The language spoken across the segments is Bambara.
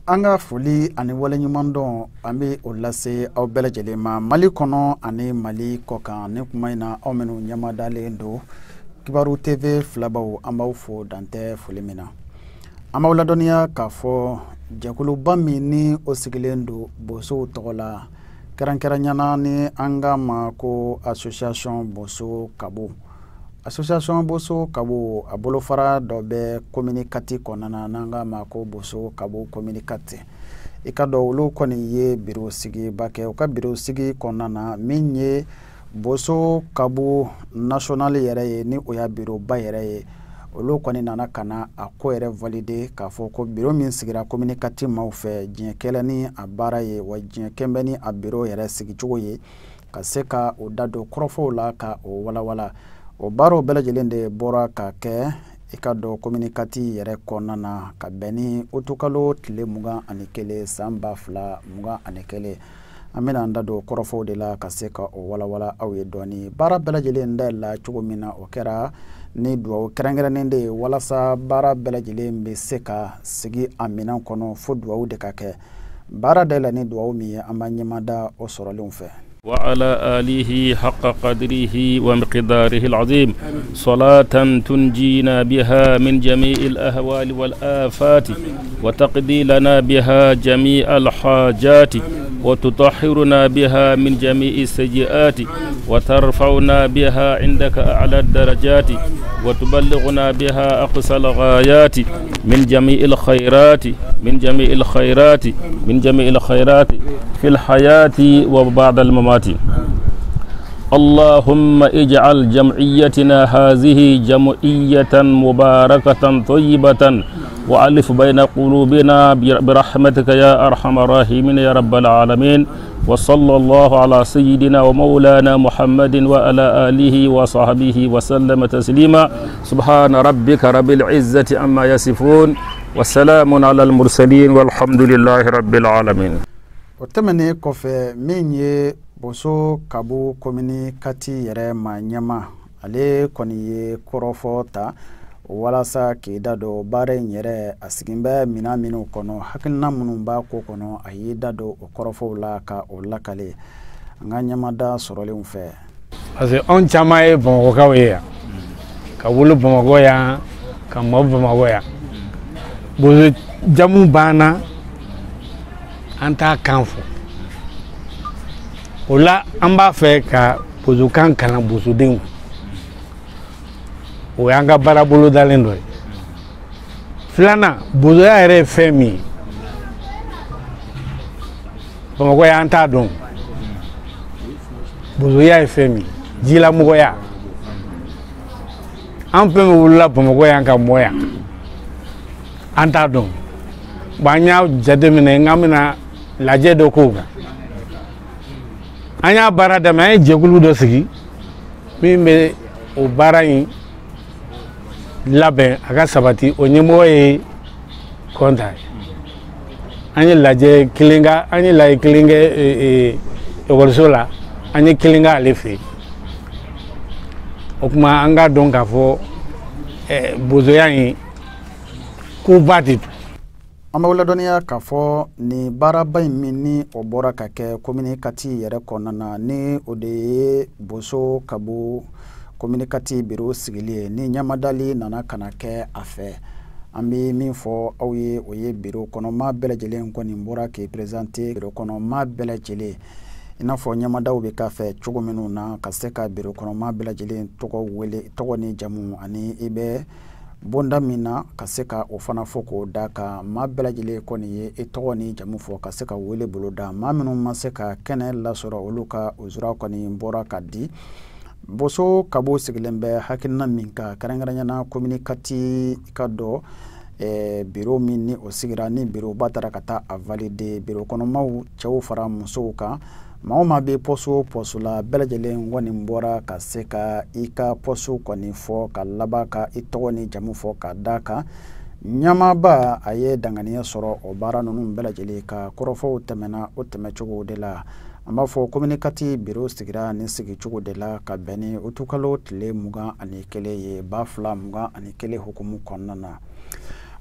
Anga foli ani wale nyumandon ambi olase au bela jelema Mali kono ani Mali koka ne kuma ina au menu nyamadale ndo Kibaru TV flabaw ambao fo dante foli mina ama wala donia ka fo jakulu bami ni osigilendo boso tola karankara ni anga mako association boso KABOU Association boso KABOU abolofara dobe communicati konana nanga mako boso KABOU communicati ikado ulu koni ye biro sigi bake uka biro sigi konana minye boso KABOU national yere ni oya biro ba yere ulu koni nana kana ako yere valide ka foko biro min sigira communicati maufe jinkele ni abara ye wa jinkembe ni abiro yere sigi chugo ye kaseka udado krofo la ka o wala wala o baro belajilende bora ka ke ikado communicati yere konana ka beni utukalo tile muga anikele samba fla muga anikele amina ndado korofo de la kaseka o wala wala awe doni bara belajilende la chugumina okera ni duwa kerengerende wala sa bara belajilembe seka sigi amina kono fo duwa de ka ke bara de la ni duwa mi amanyimada o sorolumfe وعلى آله حق قدره ومقداره العظيم صلاة تنجينا بها من جميع الأهوال والآفات وتقضي لنا بها جميع الحاجات وتطهرنا بها من جميع السيئات وترفعنا بها عندك أعلى الدرجات وتبلغنا بها أقصى الغايات من جميع الخيرات في الحياة وبعد الممات اللهم اجعل جمعيتنا هذه جمعية مباركة طيبة وألف بين قلوبنا برحمتك يا أرحم الراحمين يا رب العالمين وصلى الله على سيدنا ومولانا محمد وعلى آله وصحبه وسلم تسليما سبحان ربك رب العزة عما يصفون والسلام على المرسلين والحمد لله رب العالمين. Otemene kofe minye boso KABOU communicati yere manyama ale koni ye korofota walasa kidado bare yere asigimbe minaminu kono hakilna munumba ko kono ayidado okorofo la ka olakale nganyama da sorole unfe parce on chama e bon ko ya ka wulu bon ko ya ka mo bon ko ya bozo jamu bana anta kanfo ola amba fe ka bozo kan kana bozo den o yanga barabolo dalendo flana bozo ya re femi bon ko ya anta don bozo ya femi jila mo ya ampe mo wula bon ko ya ka moya anta don banya jademine ngamina laje do koga anya barada may jegulu do sigi mimbe o barayin labe aga sabati o nyemo e konta anya laje kilinga anya la kilinga e gorsola anya kilinga alefe okuma anga donka fo bozo yayin ku batitu amawla donia kafo ni baraba mini obora kake communicati yere konana ni ode boso KABOU communicati biro sigili ni nyamadali nana kanake afe ambi minfo awye oye biro kono ma belajele nkoni mbora ke présenter biro kono ma belajele inafo nyamadaw be kafe chuguminu na kaseka biro kono ma belajele toko wele toko ni jamu ani ibe bonda mina kaseka ofana foko daka mabelajile koni ye etoni jamu fo kaseka wele boloda maminu maseka kene la soro oluka uzura koni mbora kadi boso KABOU sigilembe hakina minka karangaranya na communicati kado biro mini osigira ni biro batara kata avalide biro kono mau chawu fara musoka maoma be poso la belajele ngoni mbora kaseka ika poso koni fo ka labaka itoni jamu fo ka daka nyama ba aye dangania soro obara nunu belajele ka korofo temena otemechugo de la amba fo communicati biro sigira ni sigi chugo de la ka beni utukalo tile muga anikele ye bafla muga anikele hukumu konnana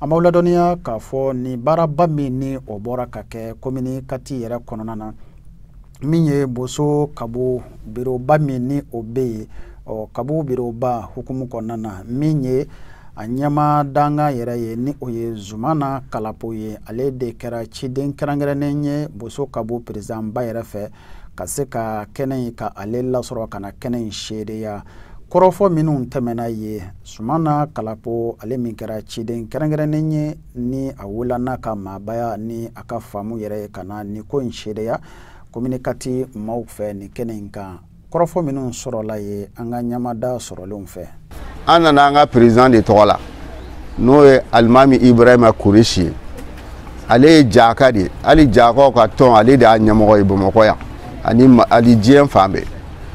an b'aw ladɔnniya k'a fɔ ni baaraba min ni o bɔra ka kɛ commune kati yɛrɛ kɔnɔna na min ye BOZO KABOU biroba min ni o bɛ yen KABOU biroba hukumu kɔnɔna na min ye a ɲɛma danga yɛrɛ ye ni o ye Zumana Kalapo ye ale de kɛra ciden kɛrɛnkɛrɛnnen ye BOZO KABOU président ba yɛrɛ fɛ ka se ka kɛnɛ in ka ale lasɔrɔ ka na kɛnɛ in seereya kɔrɔfɔ minnu tɛmɛna ye Zumana Kalapo ale min kɛra ciden kɛrɛnkɛrɛnnen ye ni a wula n'a ka maabaya ni a ka faamu yɛrɛ ye ka na ni ko in seereya commune kati maaw fɛ ni kɛnɛ in kan kɔrɔfɔ minnu sɔrɔla ye an ka ɲamada sɔrɔlenw fɛ an nana an ka président de tɔgɔ la n'o ye alimami Ibrahima Kurishi ye ale ye jaka de ye hali jakaw ka tɔn ale de y'a ɲɛmɔgɔ ye Bamako yan ani diɲɛ fan bɛɛ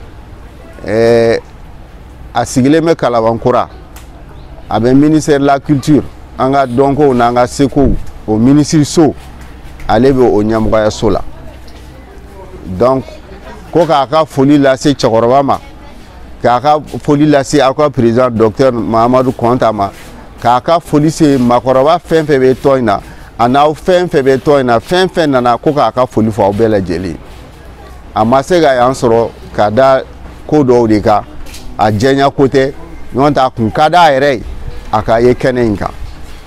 a sigilen bɛ Kalabankura a bɛ ministère de la culture an ka dɔnkow n'an ka sekow o ministre so ale bɛ o ɲɛmɔgɔya so la donc ko k'a ka foli lase cɛkɔrɔba ma k'a ka foli lase aw ka président docteur Mahamadu Konta ma k'a ka foli se makɔrɔba fɛn fɛn bɛ tɔn in na a n'aw fɛn fɛn bɛ tɔn in na fɛn fɛn nana ko k'a ka foli fɔ aw bɛɛ lajɛlen a ma se ka yan sɔrɔ ka da ko dɔw de kan a jɛnya ko tɛ ɲɔgɔn tɛ a kun ka d'a yɛrɛ ye a ka ye kɛnɛ in kan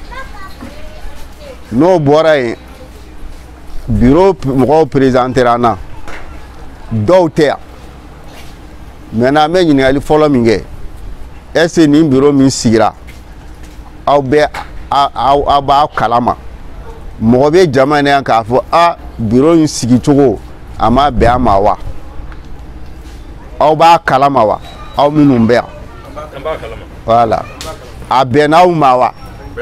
n'o bɔra yen bureau mɔgɔw présentera an na dɔw tɛ yan maintenant an bɛ ɲininkali fɔlɔ min kɛ est-ce que nin bureau min sigira aw b'a kalama mɔgɔ bɛ jama in na yan k'a fɔ bureau in sigicogo a ma bɛn a ma wa aw b'a kalama wa aw minnu bɛ yan voilà a bɛnna aw ma wa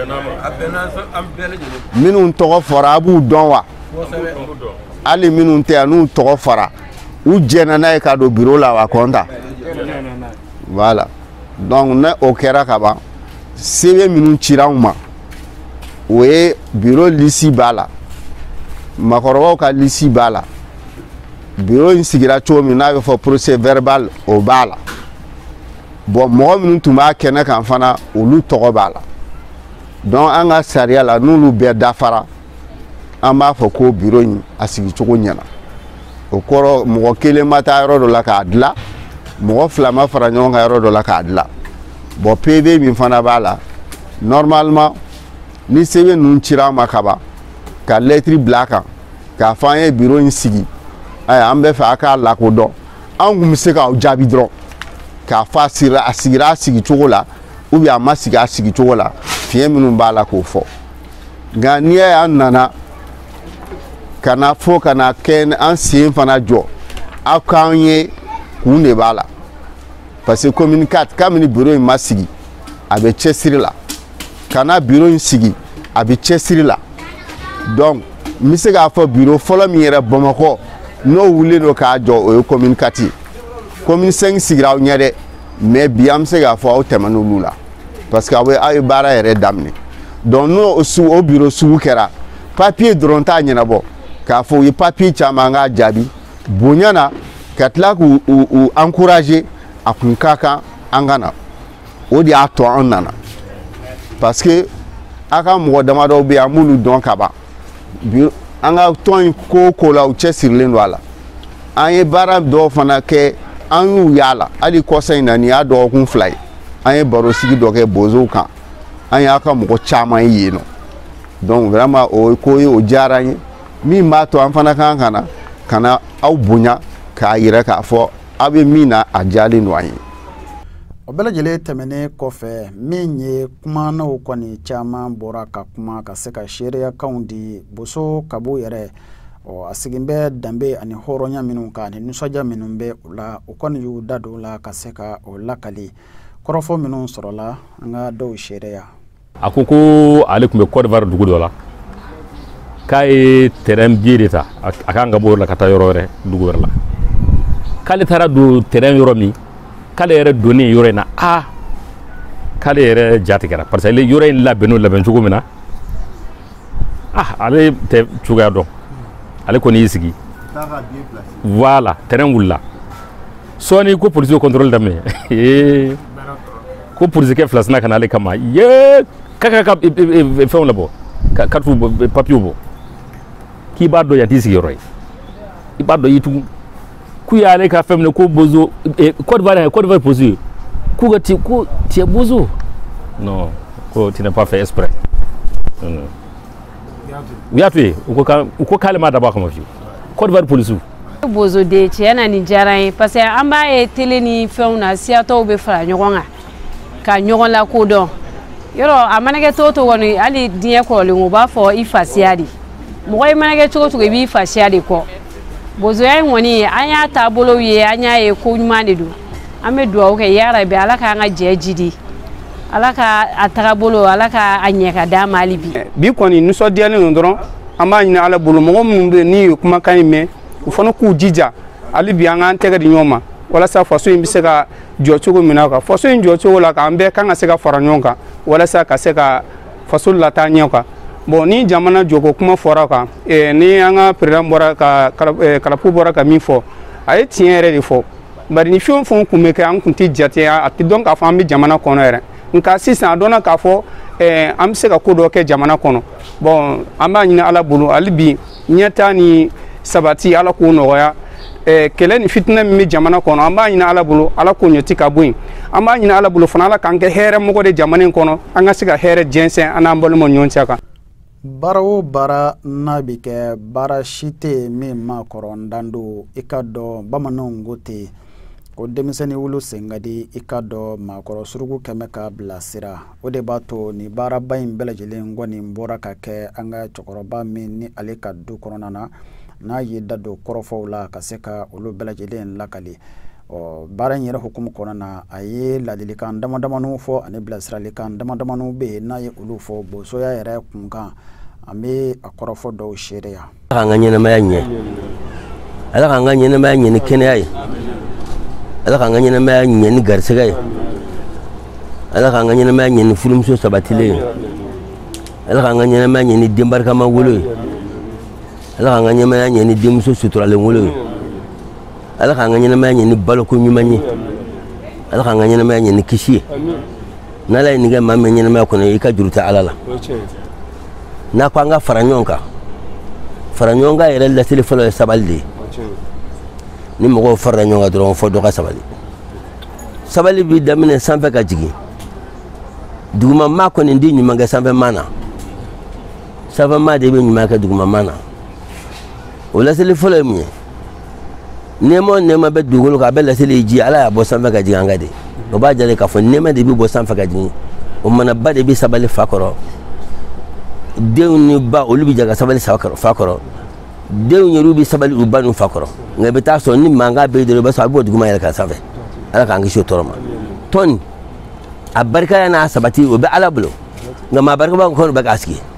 minnu tɔgɔ fɔra a b'u dɔn wa hali minnu tɛ yan n'u tɔgɔ fɔra u jɛnna n'a ye ka don bureau la wa Konta voilà donc ne o kɛra ka ban sɛbɛn minnu cira anw ma o ye bureau lisi b'a la makɔrɔbaw ka lisi b'a la bureau in sigira cogo min n'a bɛ fɔ procès verbal o b'a la bon mɔgɔ minnu tun b'a kɛnɛ kan fana olu tɔgɔ b'a la donc an ka sariya la n'olu bɛɛ dafara an b'a fɔ ko bureau in a sigicogo ɲɛna o kɔrɔ mɔgɔ kelen ma taa yɔrɔ dɔ la k'a dilan mɔgɔ fila ma fara ɲɔgɔn kan yɔrɔ dɔ la k'a dilan bon PV min fana b'a la normalement ni sɛbɛn ninnu cira an ma kaban ka lettre bila a kan k'a fɔ an ye bureau in sigi an bɛ fɛ a k'a lakodɔn an kun bɛ se k'aw jaabi dɔrɔn k'a fɔ a sigira a sigicogo la ou bien a ma sigi a sigicogo la fiɲɛ minnu b'a la k'o fɔ nka n'i y'a ye an nana ka na fɔ ka na kɛ an sen fana jɔ aw k'an ye kun de b'a la parce que commune 4 kabini bureau in ma sigi a bɛ cɛsiri la ka na bureau in sigi a bɛ cɛsiri la donc n bɛ se k'a fɔ bureau fɔlɔ min yɛrɛ Bamakɔ n'o wulilen don k'a jɔ o ye commune 4 ye commune 5 sigira aw ɲɛ dɛ mais bi an bɛ se k'a fɔ aw tɛmɛn'olu la parce que aw ye baara yɛrɛ daminɛ donc n'o o bureau sugu kɛra papier dɔrɔn t'a ɲɛnabɔ k'a fɔ u ye papier caman k'a jaabi bonya na ka tila k'u encourager a kun ka kan an ka na o de y'a to an nana parce que a ka mɔgɔ damadɔ bɛ yen an b'olu dɔn ka ban an ka tɔn in ko o ko la u cɛsirilen don a la an ye baara dɔw fana kɛ an y'u y'a la hali kɔsa in na nin y'a dɔgɔkun 2 ye an ye baro sigi dɔ kɛ BOZO kan an y'a ka mɔgɔ caman ye yen nɔ donc vraiment o ko ye o diyara an ye min b'a to an fana kan ka na aw bonya k'a yɛrɛ k'a fɔ aw bɛ min na a diyalen don an ye o bɛɛ lajɛlen tɛmɛnen kɔfɛ min ye kumanaw kɔni caman bɔra ka kuma ka se ka seereyakanw di BOZO KABOU yɛrɛ a sigin bɛ danbe ani hɔrɔnya minnu kan ani nisɔndiya minnu bɛ o la o kɔni y'u da don o la ka se ka o lakali kɔrɔfɔ minnu sɔrɔla an ka dɔw seereya a ko ale tun bɛ Côte d'Ivoire dugu dɔ la k'a ye terrain biye de ta a kan ka bɔ yɔrɔ la ka taa yɔrɔ wɛrɛ dugu wɛrɛ la k'ale taara don terrain yɔrɔ min k'ale yɛrɛ donnen yɔrɔ in na k'ale yɛrɛ ja tigɛra parce que ale yɔrɔ in labɛnn'o labɛn cogo min na ale tɛ cogoya dɔn ale kɔni y'i sigi voilà terrain wulila sɔɔni ko polisiw contrôle daminɛ ko polisikɛ fila sina ka na ale kama kaka ka fɛnw labɔ carte papier bɔ k'i b'a dɔn yan t'i sigiyɔrɔ ye i b'a dɔn yitu k'u y'ale ka fɛn minɛ ko bozo Côte d'Ivoire posé k'u ka ko tu es bozo non ko tu n'as pas fait exprès u y'a to yen u ko k'ale ma dabɔ a kama fiyewu Côte d'Ivoire police bozo de tiɲɛ na nin diyara n ye parce que an b'a ye télé ni fɛnw na siyatɔw bɛ fara ɲɔgɔn kan ka ɲɔgɔn lakodɔn yɔrɔ a mana kɛ cogo o cogo kɔni hali diɲɛ kɔrɔlen u b'a fɔ i fasiya de mɔgɔ i mana kɛ cogo o cogo i b'i fasiya de kɔ bozoya in kɔni an y'a taabolow ye an y'a ye ko ɲuman de don an bɛ dugawu kɛ yarabi ala k'an ka jɛ jidi ala ka a tagabolo ala ka a ɲɛ ka d'a ma hali bi kɔni nisɔndiyalen don dɔrɔn an b'a ɲini ala bolo mɔgɔ minnu bɛ ni kumakan in mɛn u fana k'u jija hali bi an k'an tɛgɛ di ɲɔgɔn ma walasa faso in bɛ se ka jɔ cogo min na kan faso in jɔ cogo la k'an bɛɛ kan ka se ka fara ɲɔgɔn kan walasa ka se ka faso lataa ɲɛ kan bon ni jamana jɔko kuma fɔra kan ni an ka président bɔra ka kalapu bɔra ka min fɔ a ye tiɲɛ yɛrɛ de fɔ bari ni fɛn o fɛn kun bɛ kɛ an kun tɛ jate a tɛ dɔn k'a fɔ an bɛ jamana kɔnɔ yɛrɛ nka sisan a dɔnna k'a fɔ an bɛ se ka ko dɔ kɛ jamana kɔnɔ bon an b'a ɲini ala bolo hali bi ɲɛtaa ni sabati ala k'o nɔgɔya kɛlɛ ni fitinɛ min bɛ jamana kɔnɔ an b'a ɲini ala bolo ala k'o ɲɛti ka bɔ yen an b'a ɲini ala bolo fana ala k'an kɛ hɛrɛmɔgɔ de jamana in kɔnɔ an ka se ka hɛrɛ jɛnsɛn an n'an balimaw ɲɔgɔn cɛ kan baara o baara n'a bɛ kɛ baara si tɛ yen min ma kɔrɔ dan don i ka dɔn bamananw ko ten ko denmisɛnnin wolo sen ka di i ka dɔn maakɔrɔ suruku kɛmɛ ka bilasira o de b'a to ni baaraba in bɛɛ lajɛlen kɔni bɔra ka kɛ an ka cɛkɔrɔba min ni ale ka du kɔnɔna na n'a ye da don kɔrɔfɔw la ka se ka olu bɛɛ lajɛlen lakali baara in yɛrɛ hukumu kɔnɔna na a ye ladilikan damadamaniw fɔ ani bilasiralikan damadamaniw bɛ yen n'a ye olu fɔ bozoya yɛrɛ kunkan an bɛ a kɔrɔfɔ dɔw seereya. Ala k'an ka ɲɛnamaya ɲɛ ala k'an ka ɲɛnamaya ɲɛ ni kɛnɛya ye ala k'an ka ɲɛnamaya ɲɛ ni garisɛgɛ ye ala k'an ka ɲɛnamaya ɲɛ ni furumuso sabatilen ye ala k'an ka ɲɛnamaya ɲɛ ni den barikama wolo ye ala k'an ka ɲɛnamaya ɲɛ ni denmuso suturalen wolo ye ala k'an ka ɲɛnamaya ɲɛ ni baloko ɲuman ye ala k'an ka ɲɛnamaya ɲɛ ni kisi ye n'ala ye nin kɛ maa min ɲɛnamaya kɔnɔ i ka juru tɛ ala la n'a ko an ka fara ɲɔgɔn kan yɛrɛ laseli fɔlɔ ye sabali de ye ni mɔgɔw farala ɲɔgɔn kan dɔrɔn fɔ dɔ ka sabali bɛ daminɛ sanfɛ ka jigin duguma maa kɔni di ɲuman kɛ sanfɛ maa na sanfɛ maa de bɛ ɲuman kɛ duguma maa na o laseli fɔlɔ ye mun ye nɛɛma o nɛɛma bɛ dugukolo kan a bɛ laseli ji ala y'a bɔ sanfɛ ka jigin an ka de o b'a jira k'a fɔ nɛɛma de bɛ bɔ sanfɛ ka jigin o manaba de bɛ sabali fa kɔrɔ denw ni ba olu bɛ jaga sabali fa kɔrɔ denw yɛrɛ bɛ sabali u ba n'u fa kɔrɔ nka i bɛ taa sɔrɔ ni mankan bɛ dɔrɔn i b'a sɔrɔ a bɛ bɔ duguma yɛrɛ kan sanfɛ ala k'an kisi o tɔɔrɔ ma tɔni a barikaya n'a sabati o bɛ ala bolo nka maa barikaba kɔni bɛ k'a sigi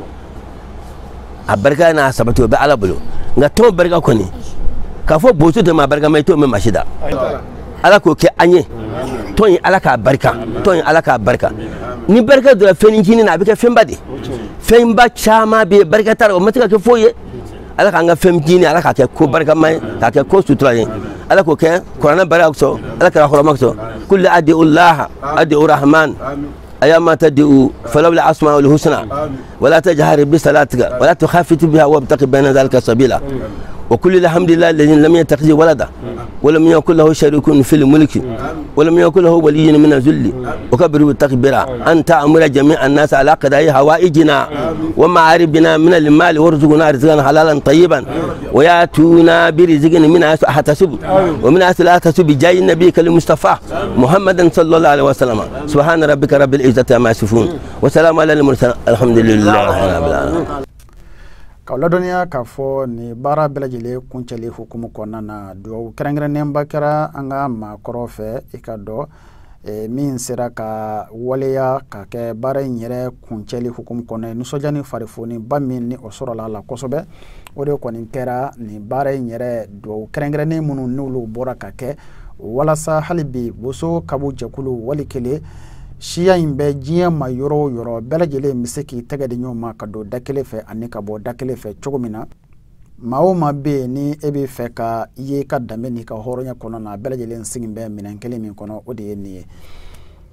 a barikaya n'a sabati o bɛ ala bolo nka tɔn barika kɔni k'a fɔ bozo tɛ maa barikama i t'o mɛn maa si da ala k'o kɛ an ye tɔn in ala k'a barika tɔn in ala k'a barika ni barika dɔrɔn fɛn ɲini na a bɛ kɛ fɛnba de fɛnba caman bɛ yen barika t'a la o ma se ka kɛ foyi ye ala k'an ka fɛn ɲini ala k'a kɛ ko barikama ye k'a kɛ ko sutura ye ala k'o kɛ kuranɛ barika sɔrɔ ala kɛra hɔrɔma sɔrɔ kulli adi'u laha adi'u rahman أيام تدعو فلو الأسماء الحسنى ولا تجهر بصلاتك ولا تخافت بها وابتغ بين ذلك سبيلا وكل الحمد لله الذي لم يتخذ ولدا ولم يكن له شريك في الملك ولم يكن له ولي من الذل وكبره تكبيرا أن تأمر جميع الناس على قضاء حوائجنا ومعاربنا من المال وارزقنا رزقا حلالا طيبا وياتونا برزق من حيث احتسب ومن حيث لا احتسب جاي النبي المصطفى محمد صلى الله عليه وسلم سبحان ربك رب العزة عما يصفون وسلام على المرسلين الحمد لله رب العالمين. Kawla dɔnniya k'a fɔ ni baara bɛɛ lajɛlen kuncɛli hukumu kɔnɔna na dugawu kɛrɛnkɛrɛnnenba kɛra an ka maakɔrɔ fɛ i ka dɔn min sera ka waleya ka kɛ baara in yɛrɛ kuncɛli hukumu kɔnɔ nisɔndiya ni farifoni ba min ni o sɔrɔla a la kosɛbɛ o de kɔni kɛra ni baara in yɛrɛ dugawu kɛrɛnkɛrɛnnen minnu n'olu bɔra ka kɛ walasa hali bi bozo KABOU jɛkulu wali kelen siya in bɛ diɲɛ ma yɔrɔ o yɔrɔ bɛɛ lajɛlen bɛ se k'i tɛgɛ di ɲɔgɔn ma ka don da kelen fɛ ani ka bɔ da kelen fɛ cogo min na maa o maa bɛ yen ni e bɛ fɛ ka i ye ka danbe n'i ka hɔrɔnya kɔnɔ na bɛɛ lajɛlen sigi bɛ minɛn kelen min kɔnɔ o de ye nin ye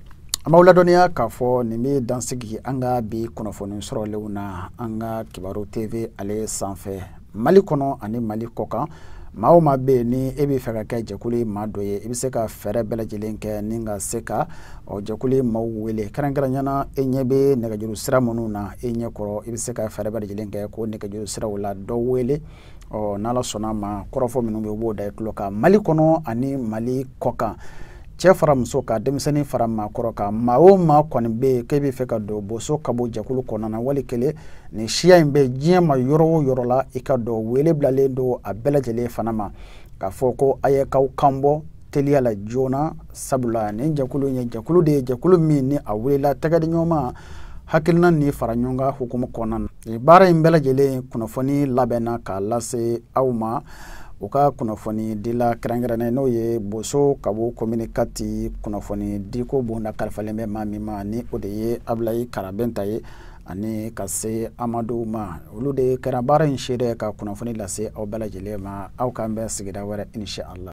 An b'aw ladɔnniya k'a fɔ nin bɛ dansigi an ka bi kunnafoni sɔrɔlenw na an ka Kibaru TV ale sanfɛ Mali kɔnɔ ani Mali kɔkan maa o maa bɛ yen ni e bɛ fɛ ka kɛ jɛkulu maa dɔ ye i bɛ se ka fɛɛrɛ bɛɛ lajɛlen kɛ ni ka se ka jɛkulu maaw wele kɛrɛnkɛrɛnnenya e ɲɛ bɛ nɛgɛjuru sira minnu na e ɲɛ kɔrɔ i bɛ se ka fɛɛrɛ bɛɛ lajɛlen kɛ k'o nɛgɛjuru siraw la dɔ wele n'Ala sɔnna ma kɔrɔfɔ minnu bɛ b'o da i tulo kan Mali kɔnɔ ani Mali kɔkan cɛ fara muso ka denmisɛnnin fara maakɔrɔ kan maa o maa kɔni bɛ yen k'e bɛ fɛ ka don BOZO KABOU jɛkulu kɔnɔna na wali kelen nin siya in bɛ diɲɛ ma yɔrɔ o yɔrɔ la i ka dɔn wele bilalen don a bɛɛ lajɛlen fana ma k'a fɔ ko a ye k'aw kan bɔ teliya la joona sabula nin jɛkulu in ye jɛkulu de ye jɛkulu min ni a welela tɛgɛdi ɲɔgɔn ma hakilina ni fara ɲɔgɔn kan hukumu kɔnɔna na nin baara in bɛɛ lajɛlen kunnafoni labɛnna k'a lase aw ma u ka kunnafoni dila kɛrɛnkɛrɛnnen n'o ye BOZO KABOU Commune 4 kunnafoni diko bonda kalifalen bɛ maa min ma ni o de ye Ablayi Karabɛnta ye ani ka se Amadu ma olu de kɛra baara in seere ka kunnafoni lase aw bɛɛ lajɛlen ma aw k'an bɛn sigida wɛrɛ inshallah